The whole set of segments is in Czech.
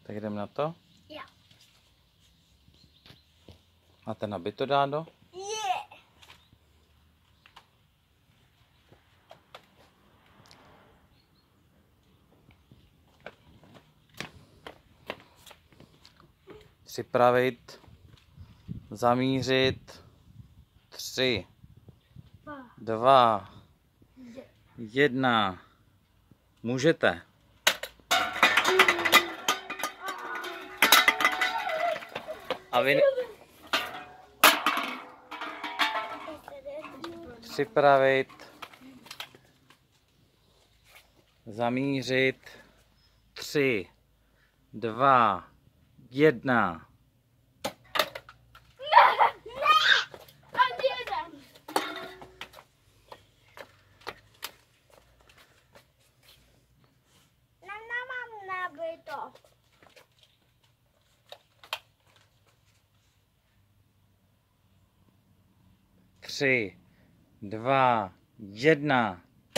Tak jdem na to. Jo. Máte nabito, Dádo? Je. Připravit, zamířit, 3, 2, 1. Můžete. A vy... Připravit, zamířit, 3, 2, 1. Nabito. 3, 2, 1.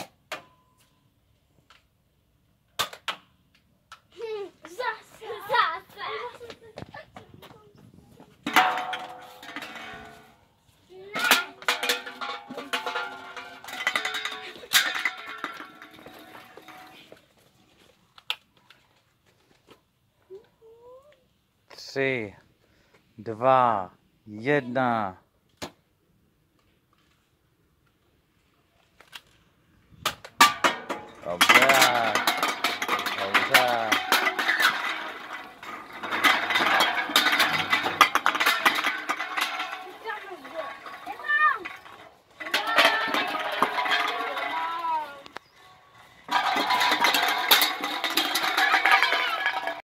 Zase. 3, 2, 1.